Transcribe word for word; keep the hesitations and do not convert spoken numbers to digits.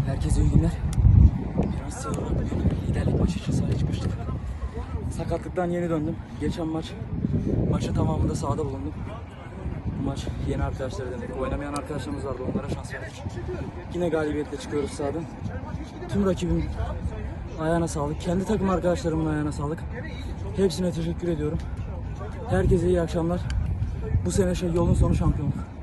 Herkese iyi günler. Biraz yorulduk bugün. Liderlik maçı için sahaya çıkmıştık. Sakatlıktan yeni döndüm. Geçen maç, maçın tamamında sahada bulundum. Bu maç yeni arkadaşlara denedik. Oynamayan arkadaşlarımız vardı. Onlara şans verdik. Yine galibiyetle çıkıyoruz sahadan. Tüm rakibim ayağına sağlık. Kendi takım arkadaşlarımın ayağına sağlık. Hepsine teşekkür ediyorum. Herkese iyi akşamlar. Bu sene şey, yolun sonu şampiyonluk.